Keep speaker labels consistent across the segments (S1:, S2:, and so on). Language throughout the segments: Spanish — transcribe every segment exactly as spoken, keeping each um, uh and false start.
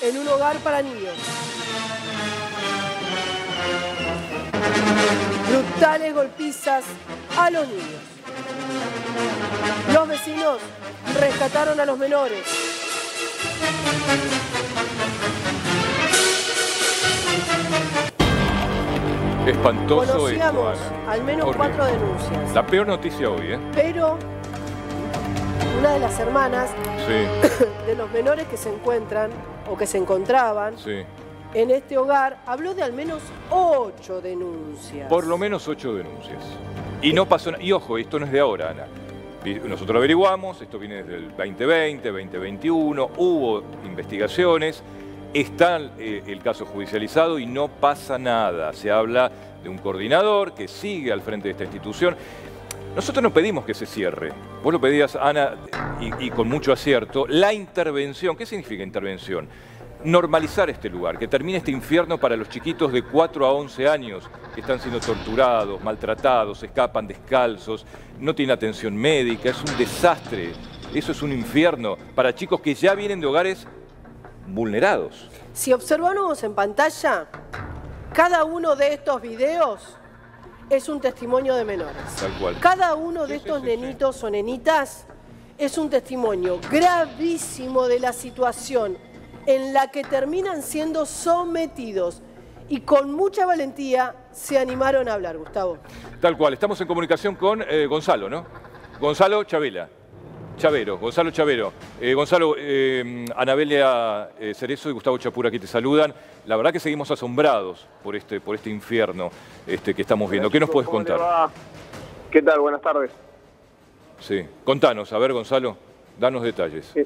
S1: en un hogar para niños. Brutales golpizas a los niños. Los vecinos rescataron a los menores.
S2: Espantoso.
S1: Conocíamos
S2: esto, Ana.
S1: al menos
S2: Horrible.
S1: cuatro denuncias.
S2: La peor noticia hoy, ¿eh?
S1: Pero una de las hermanas
S2: Sí.
S1: de los menores que se encuentran o que se encontraban
S2: Sí.
S1: en este hogar habló de al menos ocho denuncias.
S2: Por lo menos ocho denuncias. Y no pasó nada. Y ojo, esto no es de ahora, Ana. Nosotros averiguamos, esto viene desde el veinte veinte, veinte veintiuno, hubo investigaciones, está eh, el caso judicializado y no pasa nada. Se habla de un coordinador que sigue al frente de esta institución. Nosotros no pedimos que se cierre. Vos lo pedías, Ana, y, y con mucho acierto, la intervención. ¿Qué significa intervención? Normalizar este lugar, que termine este infierno para los chiquitos de cuatro a once años que están siendo torturados, maltratados, escapan descalzos, no tienen atención médica, es un desastre. Eso es un infierno para chicos que ya vienen de hogares vulnerados.
S1: Si observamos en pantalla, cada uno de estos videos es un testimonio de menores.
S2: Tal cual.
S1: Cada uno de
S2: Sí,
S1: estos
S2: sí, sí,
S1: nenitos sí. o nenitas es un testimonio gravísimo de la situación en la que terminan siendo sometidos y con mucha valentía se animaron a hablar, Gustavo.
S2: Tal cual, estamos en comunicación con eh, Gonzalo, ¿no? Gonzalo Chavela. Chavero, Gonzalo Chavero. Eh, Gonzalo, eh, Anabelia eh, Cerezo y Gustavo Chapur aquí te saludan. La verdad que seguimos asombrados por este, por este infierno este, que estamos viendo. ¿Qué nos puedes contar?
S3: ¿Qué tal? Buenas tardes.
S2: Sí, contanos, a ver, Gonzalo, danos detalles.
S3: Sí.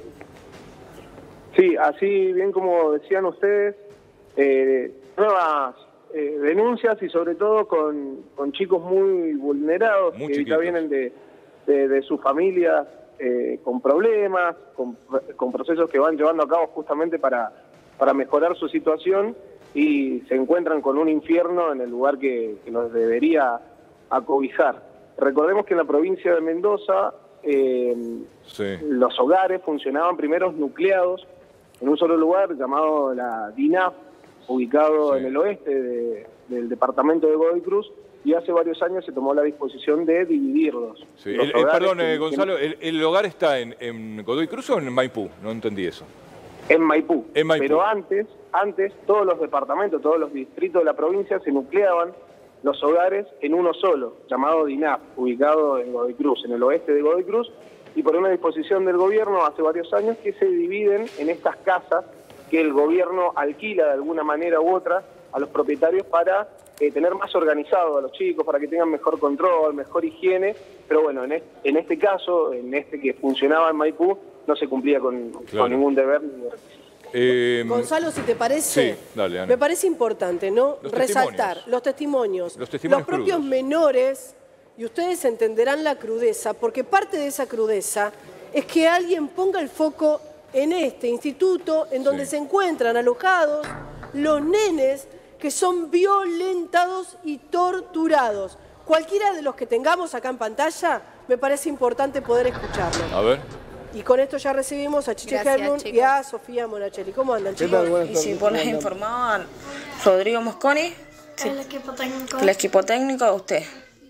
S3: Sí, así bien como decían ustedes, eh, nuevas eh, denuncias y sobre todo con, con chicos muy vulnerados,
S2: muy
S3: que
S2: chiquitos.
S3: ya vienen de, de, de sus familias eh, con problemas, con, con procesos que van llevando a cabo justamente para, para mejorar su situación y se encuentran con un infierno en el lugar que, que los debería acobijar. Recordemos que en la provincia de Mendoza eh,
S2: sí.
S3: los hogares funcionaban primero nucleados en un solo lugar llamado la D I N A F, ubicado
S2: sí.
S3: en el oeste de, del departamento de Godoy Cruz, y hace varios años se tomó la disposición de dividirlos.
S2: Sí.
S3: Los
S2: El, el, perdón,
S3: que,
S2: eh, Gonzalo, el, ¿el hogar está en, en Godoy Cruz o en Maipú? No entendí eso.
S3: En Maipú.
S2: En Maipú.
S3: Pero antes, antes todos los departamentos, todos los distritos de la provincia se nucleaban los hogares en uno solo, llamado D I N A F, ubicado en Godoy Cruz, en el oeste de Godoy Cruz, y por una disposición del gobierno hace varios años que se dividen en estas casas que el gobierno alquila de alguna manera u otra a los propietarios para eh, tener más organizado a los chicos, para que tengan mejor control, mejor higiene, pero bueno, en este, en este caso, en este que funcionaba en Maipú, no se cumplía con,
S2: claro.
S3: con ningún deber ni requisito.
S1: Eh, Gonzalo, si te parece,
S2: sí, dale, Ana.
S1: me parece importante, ¿no?
S2: Los
S1: Resaltar
S2: testimonios.
S1: los testimonios,
S2: los, testimonios
S1: los propios
S2: crudos.
S1: menores, y ustedes entenderán la crudeza, porque parte de esa crudeza es que alguien ponga el foco en este instituto, en donde
S2: sí.
S1: se encuentran alojados los nenes que son violentados y torturados. Cualquiera de los que tengamos acá en pantalla, me parece importante poder escucharlo.
S2: A ver.
S1: Y con esto ya recibimos a Chiche Hermund y a Sofía Monachelli. ¿Cómo andan, chicos?
S4: Y si vos les informaban, Rodrigo Mosconi, sí.
S5: El equipo técnico.
S4: El equipo técnico de usted.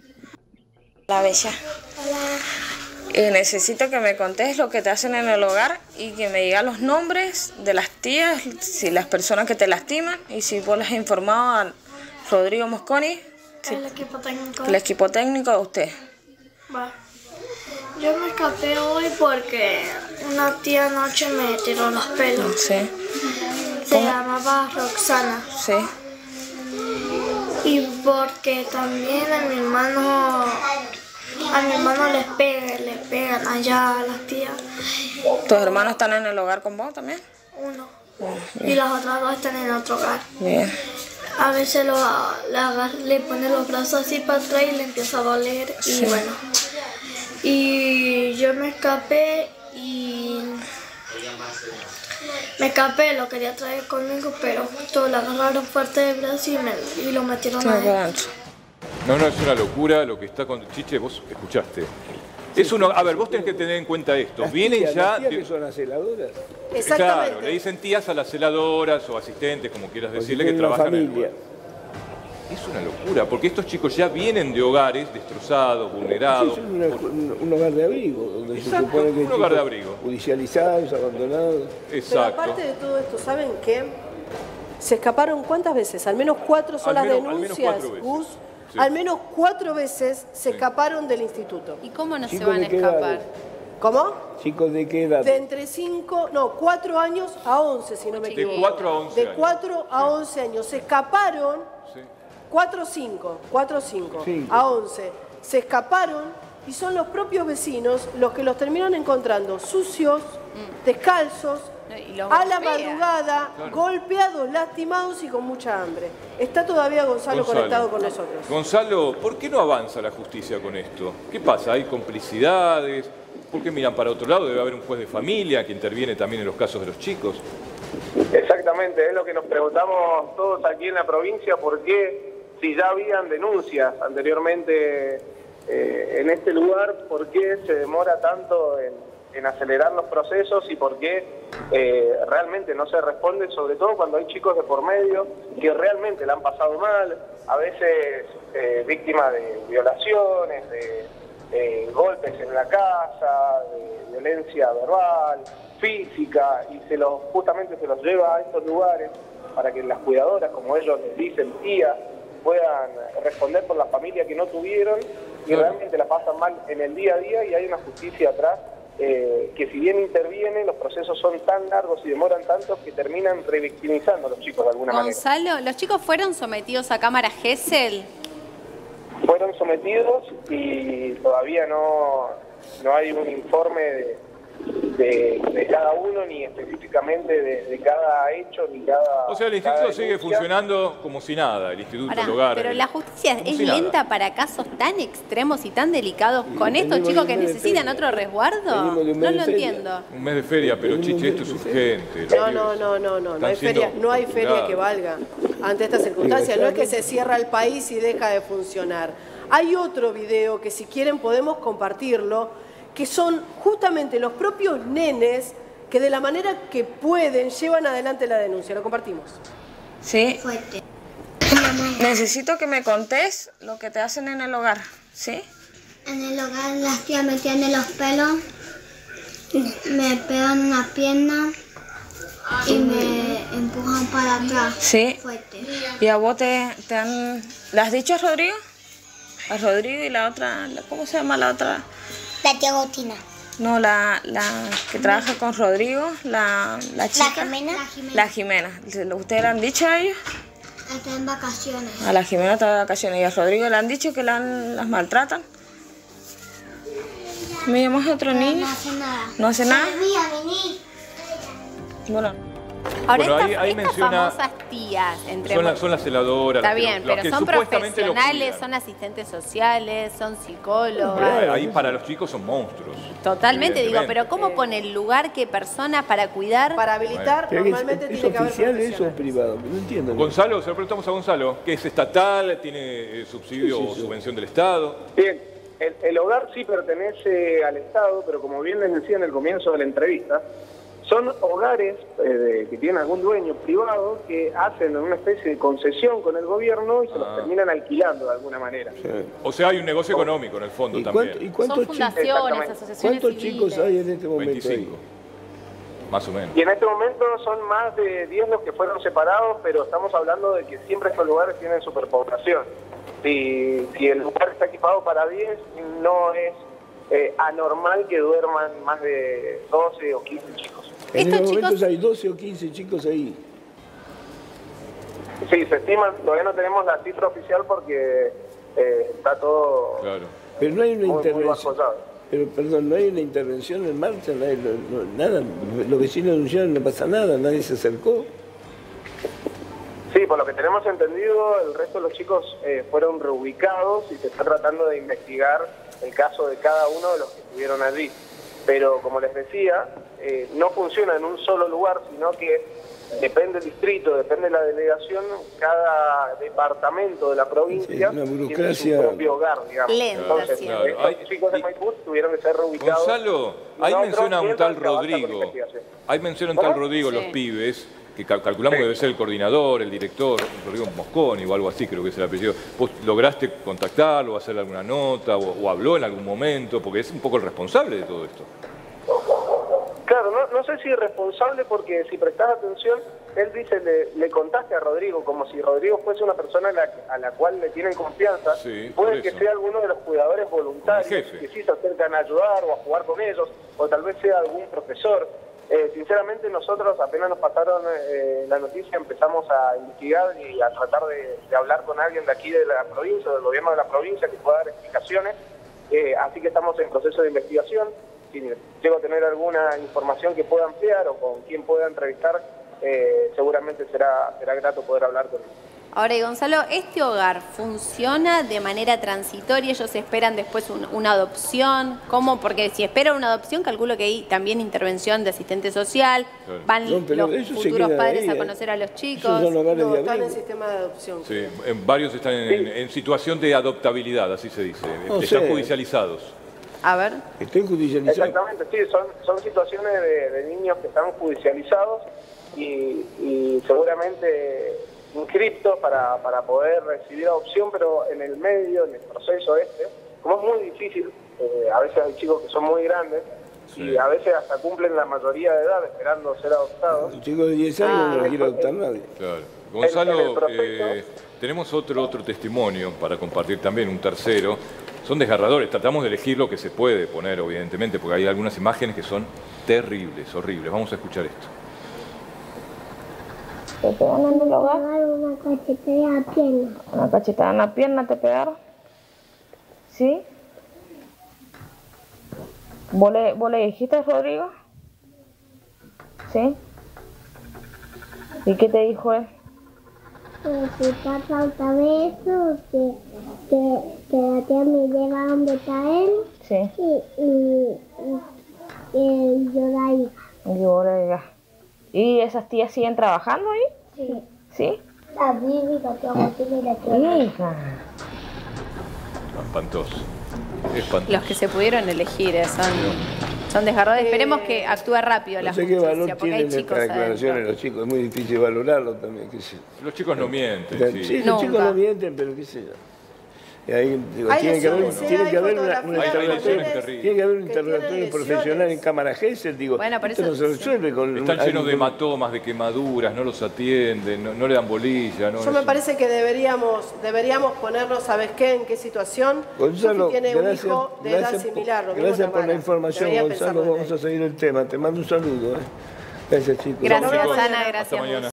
S4: La Bella.
S5: Hola.
S4: Eh, necesito que me contés lo que te hacen en el hogar y que me digas los nombres de las tías, si las personas que te lastiman, y si vos les informaban, Rodrigo Mosconi, sí.
S5: El equipo técnico.
S4: El equipo técnico de usted.
S5: Va. Yo me escapé hoy porque una tía anoche me tiró los pelos.
S4: Sí.
S5: Se
S4: ¿Cómo?
S5: llamaba Roxana.
S4: Sí.
S5: Y porque también a mi hermano, a mi hermano les pegan, les pegan allá a las tías.
S4: ¿Tus hermanos están en el hogar con vos también?
S5: Uno.
S4: Oh,
S5: y las otras dos están en otro hogar.
S4: Bien.
S5: A veces lo, le, agarra, le pone los brazos así para atrás y le empieza a doler.
S4: Sí.
S5: Y bueno. Y yo me escapé y me escapé, lo quería traer conmigo, pero justo lo agarraron fuerte del brazo y, me, y lo metieron
S4: Sí,
S5: ahí.
S2: No, no, es una locura lo que está con Chiche, vos escuchaste. Es uno, a ver, vos tenés que tener en cuenta esto.
S6: Las
S2: Vienen
S6: tías,
S2: ya...
S6: las tías
S2: de-
S6: que son las celadoras.
S1: Exactamente.
S2: Claro, le dicen tías a las celadoras o asistentes, como quieras
S6: O si
S2: decirle, que
S6: tienen una
S2: trabajan en el
S6: familia.
S2: lugar. Es una locura, porque estos chicos ya vienen de hogares destrozados, vulnerados.
S6: Sí, es un, un- un hogar de abrigo, donde
S2: Exacto,
S6: se supone que hay
S2: un hogar de
S6: chicos
S2: abrigo.
S6: judicializados, abandonados.
S1: Pero
S2: Exacto.
S1: aparte de todo esto, ¿saben qué? Se escaparon ¿cuántas veces? Al menos cuatro son
S2: Al
S1: las
S2: menos- al menos
S1: denuncias,
S2: cuatro veces.
S1: Gus.
S2: Sí.
S1: Al menos cuatro veces se escaparon del instituto.
S7: ¿Y cómo no se
S6: Chicos,
S7: van a
S6: ¿de qué
S7: escapar?
S6: edades?
S1: ¿Cómo?
S6: Chicos, ¿de qué edad?
S1: De entre cinco, no, cuatro años a once, si no me
S2: De
S1: equivoco.
S2: cuatro a once
S1: De
S2: años.
S1: cuatro a once años. Se escaparon,
S2: Sí.
S1: cuatro o cinco, cuatro o cinco,
S6: Cinco.
S1: a once. Se escaparon y son los propios vecinos los que los terminan encontrando sucios, descalzos,
S7: No, y los
S1: a la
S7: golpea.
S1: madrugada,
S2: Claro.
S1: golpeados, lastimados y con mucha hambre. Está todavía Gonzalo,
S2: Gonzalo.
S1: conectado con nosotros.
S2: Gonzalo, ¿por qué no avanza la justicia con esto? ¿Qué pasa? ¿Hay complicidades? ¿Por qué miran para otro lado? Debe haber un juez de familia que interviene también en los casos de los chicos.
S3: Exactamente, es lo que nos preguntamos todos aquí en la provincia, por qué, si ya habían denuncias anteriormente eh, en este lugar, por qué se demora tanto en, en acelerar los procesos y por qué eh, realmente no se responde, sobre todo cuando hay chicos de por medio que realmente la han pasado mal, a veces eh, víctimas de violaciones, de eh, golpes en la casa, de violencia verbal, física, y se los justamente se los lleva a estos lugares para que las cuidadoras, como ellos les dicen, tías, puedan responder por la familia que no tuvieron y
S2: Claro.
S3: realmente la pasan mal en el día a día, y hay una justicia atrás eh, que si bien interviene, los procesos son tan largos y demoran tanto que terminan revictimizando a los chicos de alguna manera.
S7: Gonzalo, ¿los chicos fueron sometidos a cámara Gesell?
S3: Fueron sometidos y todavía no, no hay un informe de, de, de cada uno, ni específicamente de, de cada hecho, ni cada...
S2: O sea, el
S3: cada
S2: instituto sigue
S3: denuncia.
S2: funcionando como si nada, el instituto,
S7: Ahora,
S2: el hogar.
S7: pero
S2: el-
S7: la justicia
S2: como
S7: es
S2: si nada.
S7: lenta para casos tan extremos y tan delicados con
S6: Y
S7: estos
S6: venimos
S7: chicos
S6: de
S7: que
S6: un mes de
S7: necesitan
S6: feria.
S7: otro resguardo.
S6: Venimos de un
S7: No
S6: mes
S7: lo
S6: de feria.
S7: entiendo.
S2: Un mes de feria, pero chiche, esto es urgente.
S1: No, no, no, no, no, no hay
S2: Están siendo
S1: feria, no hay feria
S2: torturados.
S1: que valga ante estas circunstancias. No es que se cierra el país y deja de funcionar. Hay otro video que si quieren podemos compartirlo, que son justamente los propios nenes que de la manera que pueden llevan adelante la denuncia. Lo compartimos.
S4: Sí.
S5: Fuerte.
S4: Necesito que me contés lo que te hacen en el hogar, ¿sí?
S5: En el hogar las tías me tienen los pelos, me pegan una pierna y me empujan para atrás.
S4: Sí.
S5: Fuerte.
S4: ¿Y a vos te, te han... ¿Le has dicho a Rodrigo? A Rodrigo y la otra... la- ¿Cómo se llama la otra?
S5: La tía Agustina.
S4: No, la, la que trabaja con Rodrigo, la, la chica.
S5: Jimena. La Jimena.
S4: La Jimena. ¿Ustedes le han dicho a ellos?
S5: Está en vacaciones.
S4: A la Jimena está de vacaciones. ¿Y a Rodrigo le han dicho que la, las maltratan? ¿Me llamas a otro niño?
S5: No hace nada.
S4: ¿No hace nada?
S5: Mía, vení.
S4: Bueno.
S7: Ahora,
S2: Bueno, ahí-
S7: estas,
S2: ahí
S7: estas
S2: menciona-
S7: famosas tías, entre
S2: Son, las- son las celadoras.
S7: Está
S2: las que-
S7: bien,
S2: las
S7: pero
S2: que
S7: son
S2: supuestamente lo
S7: profesionales,
S2: cuidan.
S7: son asistentes sociales, son psicólogos.
S2: Pero ahí para los chicos son monstruos.
S7: Totalmente, digo,
S2: Evidentemente.
S7: pero ¿cómo pone el lugar qué persona para cuidar?
S1: Para habilitar,
S6: Pero que
S1: normalmente
S6: ¿Es, es
S1: tiene que haber
S6: oficial eso o es
S1: profesionales.
S6: privado? No entiendo.
S2: Gonzalo, se lo preguntamos a Gonzalo, que es estatal, tiene eh, subsidio
S6: Sí, sí,
S2: o
S6: sí.
S2: subvención del Estado.
S3: Bien, el, el hogar sí pertenece al Estado, pero como bien les decía en el comienzo de la entrevista, son hogares eh, de- que tienen algún dueño privado que hacen una especie de concesión con el gobierno y se los
S2: Ah.
S3: terminan alquilando de alguna manera.
S6: Sí.
S2: O sea, hay un negocio económico en el fondo
S6: ¿Y,
S2: también.
S6: cuánto- y
S7: Son
S6: cuántos, chicos,
S7: fundaciones,
S3: Exactamente.
S7: asociaciones
S6: cuántos
S7: civiles.
S6: chicos hay en este momento
S2: veinticinco,
S6: ahí?
S2: más o menos.
S3: Y en este momento son más de diez los que fueron separados, pero estamos hablando de que siempre estos lugares tienen superpoblación. Si, si el lugar está equipado para diez, no es eh, anormal que duerman más de doce o quince chicos.
S6: En
S7: Estos
S6: estos
S7: chicos-
S6: momentos hay doce o quince chicos ahí.
S3: Sí, se estiman, todavía no tenemos la cifra oficial porque eh, está todo
S2: Claro.
S6: Pero no hay una
S3: muy, muy
S6: intervención.
S3: bajo llave.
S6: Pero perdón, no hay una intervención en marcha, no hay- no- no- nada. Los vecinos denunciaron, no pasa nada, nadie se acercó.
S3: Sí, por lo que tenemos entendido, el resto de los chicos eh, fueron reubicados y se está tratando de investigar el caso de cada uno de los que estuvieron allí. pero como les decía, eh, no funciona en un solo lugar, sino que depende del distrito, depende de la delegación, cada departamento de la provincia
S6: Sí, una
S3: tiene
S6: burocracia
S3: su propio hogar, digamos.
S7: lenta,
S3: Entonces,
S7: claro.
S3: estos
S2: Hay-
S3: chicos de Maipú tuvieron que ser reubicados.
S2: Gonzalo, ahí
S3: Nosotros
S2: menciona un
S3: mientras
S2: tal
S3: se avanza con
S2: Rodrigo.
S3: investigación.
S2: Ahí menciona un tal
S3: ¿Cómo?
S2: Rodrigo, los
S7: Sí.
S2: pibes, que cal- calculamos
S3: Sí.
S2: que debe ser el coordinador, el director, Rodrigo Mosconi o algo así, creo que es el apellido. ¿Vos lograste contactarlo, hacerle alguna nota o, o habló en algún momento? Porque es un poco el responsable de todo esto.
S3: Claro, no, no sé si es responsable porque si prestás atención, él dice, le, le contaste a Rodrigo, como si Rodrigo fuese una persona a la, a la cual le tienen confianza,
S2: Sí,
S3: y puede
S2: por
S3: que
S2: eso.
S3: sea alguno de los cuidadores voluntarios
S2: Como jefe.
S3: que sí se acercan a ayudar o a jugar con ellos, o tal vez sea algún profesor. Eh, sinceramente nosotros apenas nos pasaron eh, la noticia, empezamos a investigar y a tratar de, de hablar con alguien de aquí de la provincia, del gobierno de la provincia, que pueda dar explicaciones, eh, así que estamos en proceso de investigación. Si llego a tener alguna información que pueda ampliar o con quien pueda entrevistar, eh, seguramente será, será grato poder hablar con él.
S7: Ahora, y Gonzalo, ¿este hogar funciona de manera transitoria? ¿Ellos esperan después un- una adopción? ¿Cómo? Porque si esperan una adopción, calculo que hay también intervención de asistente social,
S2: Claro.
S7: van
S6: No, pero
S7: los
S6: ellos se
S7: futuros
S6: quedan
S7: padres
S6: ahí,
S7: a
S6: ¿eh?
S7: conocer a los
S6: Esos
S7: chicos.
S6: son hogares
S1: No,
S6: de
S1: están en
S6: abrigo.
S1: sistema de adopción.
S2: Sí, en varios están en, en situación de adoptabilidad, así se dice.
S6: No
S2: Están
S6: sé.
S2: judicializados.
S7: A ver.
S6: Estoy judicializado.
S3: Exactamente, sí, son, son situaciones de, de niños que están judicializados y, y seguramente inscriptos para, para poder recibir adopción, pero en el medio, en el proceso este, como es muy difícil, eh, a veces hay chicos que son muy grandes
S2: Sí.
S3: y a veces hasta cumplen la mayoría de edad esperando ser adoptados.
S6: Un chico de diez años
S7: Ah.
S6: no lo quiere adoptar nadie.
S2: Claro.
S3: En el
S2: Gonzalo,
S3: proceso-
S2: eh, tenemos otro, otro testimonio para compartir también, un tercero. Son desgarradores, tratamos de elegir lo que se puede poner, evidentemente, porque hay algunas imágenes que son terribles, horribles. Vamos a escuchar esto.
S4: ¿Te pegaron en el hogar?
S5: Me pegaron una cachetada en la pierna.
S4: ¿Una cachetada en la pierna te pegaron? ¿Sí? ¿Vos le, vos le dijiste, Rodrigo? ¿Sí? ¿Y qué te dijo él?
S5: Pero si pasa otra vez eso, que, que, que la tía me lleva a donde está él
S4: Sí.
S5: y, y, y, y yo de ahí.
S4: Y vos le digas. ¿Y esas tías siguen trabajando ahí?
S5: Sí.
S4: ¿Sí?
S5: La Vivi, la tía Martina y la tía.
S4: Hija.
S2: Espantoso. Espantoso.
S7: Los que se pudieron elegir eh, son, son desgarradores. Esperemos que actúe rápido la
S6: No sé qué
S7: justicia,
S6: valor
S7: porque hay
S6: tienen
S7: chicos
S6: estas declaraciones
S7: adentro.
S6: los chicos, es muy difícil valorarlo también, qué sé yo.
S2: Los chicos no mienten,
S6: Sí,
S2: sí.
S6: los
S7: Nunca.
S6: chicos no mienten, pero qué sé yo. Y ahí, digo,
S1: Hay
S6: tiene que haber,
S1: lesiones,
S6: tiene
S1: hay
S6: que haber una,
S1: fotografías
S6: una
S2: Hay
S1: con
S6: intervención,
S2: lesiones
S1: nenes
S2: terribles.
S6: tiene que haber un
S1: que tienen
S6: interrogatorio
S1: lesiones.
S6: profesional en cámara Gesell, digo,
S7: Bueno, por
S6: esto
S7: eso-
S6: no se resuelve con...
S2: Están llenos de
S6: alguien-
S2: hematomas, de quemaduras, no los atienden, no, no le dan bolilla. No,
S1: Yo me
S2: es-
S1: parece que deberíamos, deberíamos ponernos, ¿sabes qué? ¿En qué situación?
S6: Gonzalo,
S1: Sufi tiene
S6: gracias,
S1: un hijo de
S6: gracias
S1: edad
S6: por-
S1: similar. lo mismo
S6: gracias por la
S1: Tamara.
S6: información,
S1: Debería
S6: Gonzalo,
S1: pensarlo
S6: vamos
S1: desde
S6: a seguir el tema. Te mando un saludo. ¿eh? Gracias, chicos.
S7: Gracias,
S2: Chicos,
S7: Ana,
S2: hasta
S7: gracias.
S2: mañana.